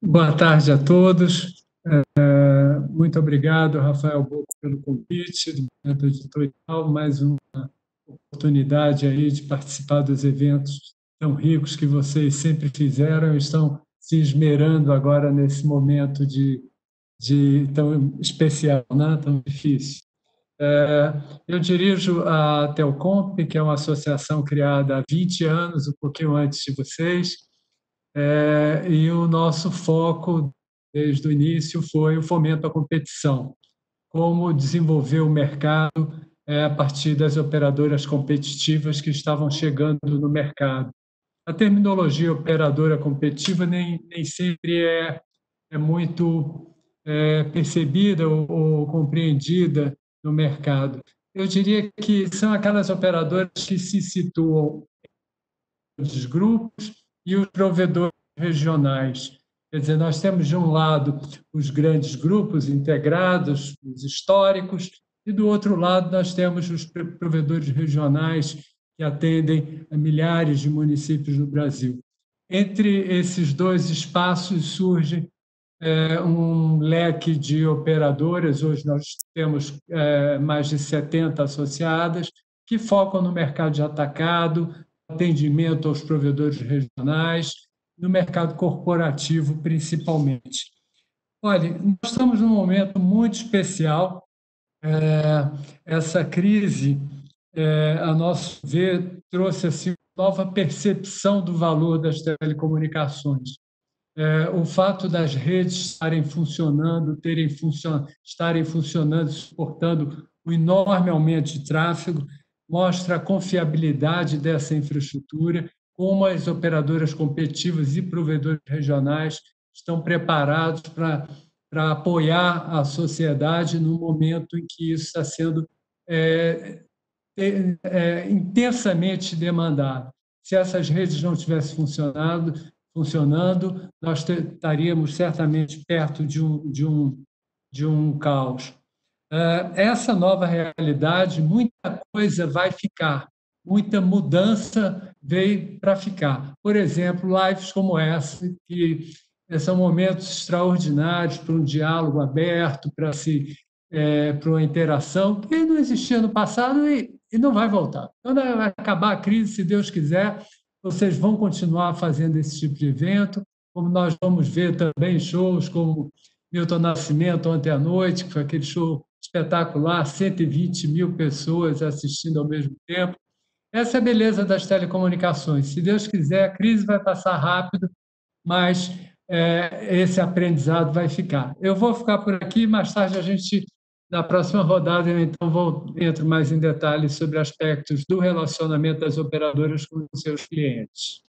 Boa tarde a todos. Muito obrigado, Rafael Bocco, pelo convite do Momento Editorial, mais uma oportunidade aí de participar dos eventos tão ricos que vocês sempre fizeram e estão se esmerando agora nesse momento de tão especial, né? Tão difícil. Eu dirijo a Telcomp, que é uma associação criada há 20 anos, um pouquinho antes de vocês, e o nosso foco, desde o início, foi o fomento à competição, como desenvolver o mercado a partir das operadoras competitivas que estavam chegando no mercado. A terminologia operadora competitiva nem sempre é muito percebida ou compreendida no mercado. Eu diria que são aquelas operadoras que se situam os grupos e os provedores regionais. Quer dizer, nós temos, de um lado, os grandes grupos integrados, os históricos, e, do outro lado, nós temos os provedores regionais que atendem a milhares de municípios no Brasil. Entre esses dois espaços surge um leque de operadoras. Hoje nós temos mais de 70 associadas que focam no mercado de atacado, atendimento aos provedores regionais, no mercado corporativo principalmente. Olha, nós estamos num momento muito especial. Essa crise, a nosso ver, trouxe assim, uma nova percepção do valor das telecomunicações. O fato das redes estarem funcionando, estarem funcionando, suportando um enorme aumento de tráfego, mostra a confiabilidade dessa infraestrutura, como as operadoras competitivas e provedores regionais estão preparados para apoiar a sociedade no momento em que isso está sendo intensamente demandado. Se essas redes não tivessem funcionando, nós estaríamos certamente perto de um caos. Essa nova realidade, muita coisa vai ficar, muita mudança veio para ficar. Por exemplo, lives como essa, que são momentos extraordinários para um diálogo aberto, para uma interação que não existia no passado e não vai voltar. Quando vai acabar a crise, se Deus quiser, vocês vão continuar fazendo esse tipo de evento, como nós vamos ver também shows como Milton Nascimento ontem à noite, que foi aquele show espetacular, 120 mil pessoas assistindo ao mesmo tempo. Essa é a beleza das telecomunicações. Se Deus quiser, a crise vai passar rápido, mas esse aprendizado vai ficar. Eu vou ficar por aqui, mais tarde na próxima rodada, eu então entro mais em detalhes sobre aspectos do relacionamento das operadoras com os seus clientes.